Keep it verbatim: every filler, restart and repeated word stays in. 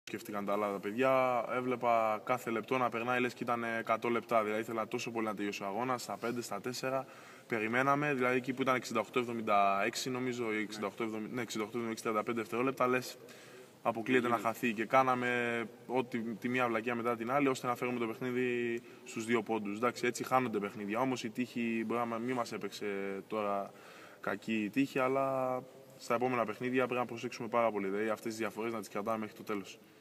σκέφτηκαν τα άλλα τα παιδιά. Έβλεπα κάθε λεπτό να περνάει λες και ήταν εκατό λεπτά. Δηλαδή ήθελα τόσο πολύ να τελειώσει ο αγώνας, στα πέντε, στα τέσσερα. Περιμέναμε, δηλαδή εκεί που ήταν εξήντα οκτώ εβδομήντα έξι νομίζω, ή εξήντα οκτώ εβδομήντα έξι τριάντα πέντε δευτερόλεπτα, λες αποκλείεται να χαθεί. Και κάναμε ό,τι τη μία βλακιά μετά την άλλη, ώστε να φέρουμε το παιχνίδι στους δύο πόντους. Εντάξει, έτσι χάνονται παιχνίδια. Όμως η τύχη μπορεί να μην μας έπαιξε τώρα κακή η τύχη, αλλά στα επόμενα παιχνίδια πρέπει να προσέξουμε πάρα πολύ. Δηλαδή αυτές τις διαφορές να τις κρατάμε μέχρι το τέλος.